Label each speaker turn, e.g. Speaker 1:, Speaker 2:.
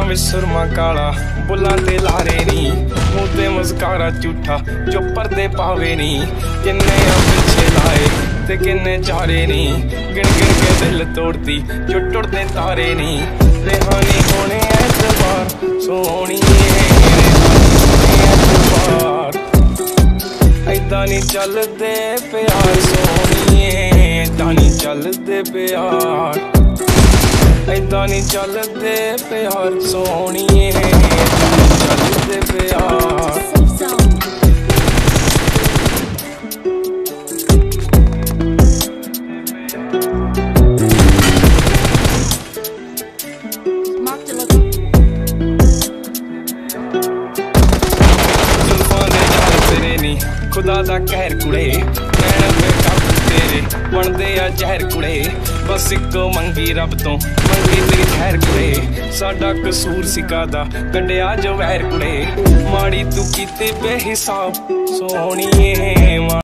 Speaker 1: में सुरमा काला बुलां ते लारे नी, मुंह ते मस्कारा झूठा जो पर्दे पावे नी। किन्ने पीछे लाए ते किन्ने चारे नी, गिन गिन के दिल तोड़ती जो टुटदे तारे नी। रेहानी होने ऐतबार सोहणिए, ऐदां नी चलदे प्यार सोहणिए, ऐदां नी चलदे प्यार, ऐदां नी चलदे प्यार सोहणिए, ऐदां नी चलदे प्यार। खुदा दा कहर कुड़े नैन बेकब तेरे बनदे आ जहर कुड़े, बस इको मंगी रब तो मंगी तेरी खैर कुड़े। साडा कसूर सिकादा कड्डिया जो वैर कुड़े, माड़ी तू कीती बेहिसाब सोहणिए।